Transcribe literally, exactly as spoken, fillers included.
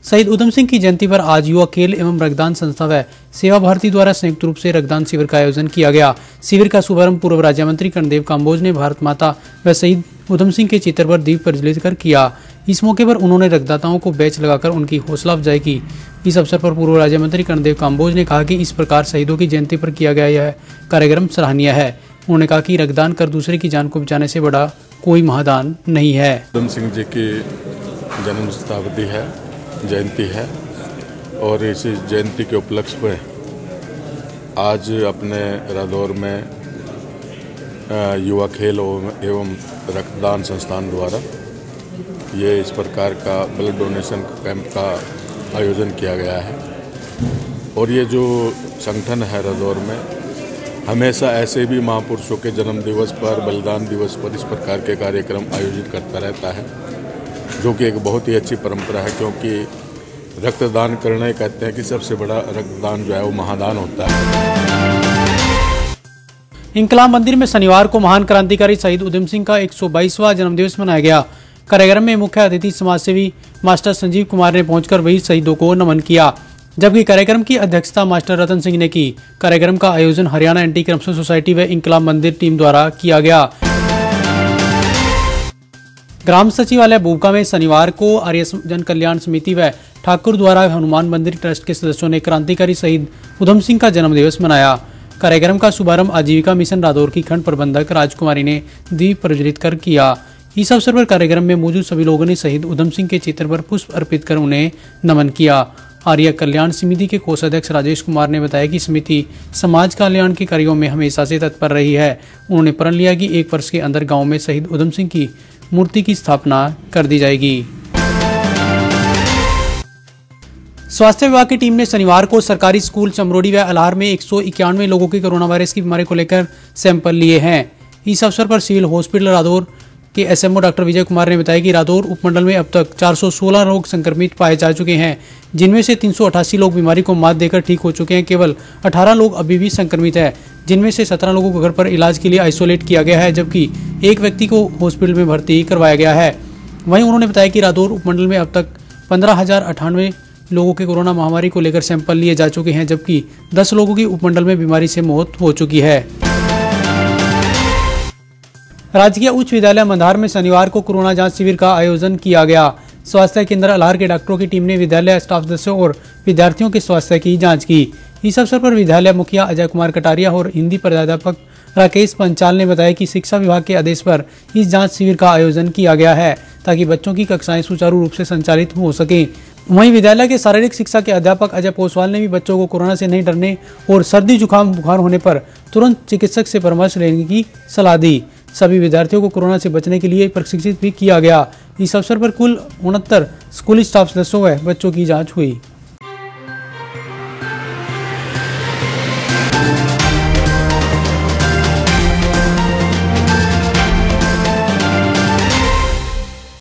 शहीद उधम सिंह की जयंती पर आज युवा खेल एवं रक्तदान संस्था व सेवा भारती द्वारा संयुक्त रूप से रक्तदान शिविर का आयोजन किया गया। शिविर का शुभारंभ पूर्व राज्य मंत्री कर्णदेव काम्बोज ने भारत माता व शहीद उधम सिंह के चित्र पर दीप प्रज्वलित कर किया। इस मौके पर उन्होंने रक्तदाताओं को बैच लगाकर उनकी हौसला अफजाई की। इस अवसर पर पूर्व राज्य मंत्री कर्णदेव काम्बोज ने कहा कि इस प्रकार शहीदों की जयंती पर किया गया यह कार्यक्रम सराहनीय है। उन्होंने कहा कि रक्तदान कर दूसरे की जान को बचाने से बड़ा कोई महादान नहीं है। उधम सिंह जी की जन्म शताब्दी है, जयंती है और इस जयंती के उपलक्ष्य में आज अपने रादौर में युवा खेल एवं रक्तदान संस्थान द्वारा ये इस प्रकार का ब्लड डोनेशन कैंप का आयोजन किया गया है। और ये जो संगठन है रादौर में हमेशा ऐसे भी महापुरुषों के जन्म दिवस पर, बलिदान दिवस पर इस प्रकार के कार्यक्रम आयोजित करता रहता है, जो कि एक बहुत ही अच्छी परंपरा है। क्योंकि रक्तदान करने कहते हैं कि सबसे बड़ा रक्तदान जो है वो महादान होता है। इंकलाब मंदिर में शनिवार को महान क्रांतिकारी शहीद उधम सिंह का एक सौ बाईसवां जन्मदिवस मनाया गया। कार्यक्रम में मुख्य अतिथि समाजसेवी मास्टर संजीव कुमार ने पहुंचकर वही शहीदों को नमन किया, जबकि कार्यक्रम की अध्यक्षता मास्टर रतन सिंह ने की। कार्यक्रम का आयोजन हरियाणा एंटी करप्शन सोसाइटी व इंकलाब मंदिर टीम द्वारा किया गया। ग्राम सचिवालय बूबका में शनिवार को आर्य जन कल्याण समिति व ठाकुर द्वारा हनुमान मंदिर ट्रस्ट के सदस्यों ने क्रांतिकारी शहीद उधम सिंह का जन्मदिवस मनाया। कार्यक्रम का शुभारंभ आजीविका मिशन रादौर की खंड प्रबंधक राजकुमारी ने दीप प्रज्वलित कर किया। इस अवसर पर कार्यक्रम में मौजूद सभी लोगों ने शहीद उधम सिंह के चित्र पर पुष्प अर्पित कर उन्हें नमन किया। आर्य कल्याण समिति के कोषाध्यक्ष राजेश कुमार ने बताया कि समिति समाज कल्याण के कार्यों में हमेशा से तत्पर रही है। उन्होंने प्रण लिया कि एक वर्ष के अंदर गांव में शहीद उधम सिंह की मूर्ति की स्थापना कर दी जाएगी। स्वास्थ्य विभाग की टीम ने शनिवार को सरकारी स्कूल चमरोड़ी व अलार में एक सौ इक्यानवे लोगों की कोरोना वायरस की बीमारी को लेकर सैंपल लिए हैं। इस अवसर पर सिविल हॉस्पिटल रादौर के एसएमओ डॉक्टर विजय कुमार ने बताया कि रादौर उपमंडल में अब तक चार सौ सोलह लोग संक्रमित पाए जा चुके हैं, जिनमें से तीन सौ अठासी लोग बीमारी को मात देकर ठीक हो चुके हैं। केवल अठारह लोग अभी भी संक्रमित है, जिनमें से सत्रह लोगों को घर पर इलाज के लिए आइसोलेट किया गया है, जबकि एक व्यक्ति को हॉस्पिटल में भर्ती करवाया गया है। वहीं उन्होंने बताया कि रादौर उपमंडल में अब तक पंद्रह हजार अठानवे लोगों के कोरोना महामारी को लेकर सैंपल लिए जा चुके हैं, जबकि दस लोगों की उपमंडल में बीमारी से मौत हो चुकी है। राजकीय उच्च विद्यालय मंधार में शनिवार को कोरोना जांच शिविर का आयोजन किया गया। स्वास्थ्य केंद्र अलार के डॉक्टरों की टीम ने विद्यालय स्टाफ सदस्यों और विद्यार्थियों के स्वास्थ्य की जांच की। इस अवसर पर विद्यालय मुखिया अजय कुमार कटारिया और हिंदी प्राध्यापक राकेश पंचाल ने बताया कि शिक्षा विभाग के आदेश पर इस जांच शिविर का आयोजन किया गया है, ताकि बच्चों की कक्षाएं सुचारू रूप से संचालित हो सके। वहीं विद्यालय के शारीरिक शिक्षा के अध्यापक अजय पोसवाल ने भी बच्चों को कोरोना से नहीं डरने और सर्दी जुकाम बुखार होने पर तुरंत चिकित्सक से परामर्श लेने की सलाह दी। सभी विद्यार्थियों को कोरोना से बचने के लिए प्रशिक्षित भी किया गया। इस अवसर पर कुल उनहत्तर स्कूली स्टाफ सदस्यों व बच्चों की जांच हुई।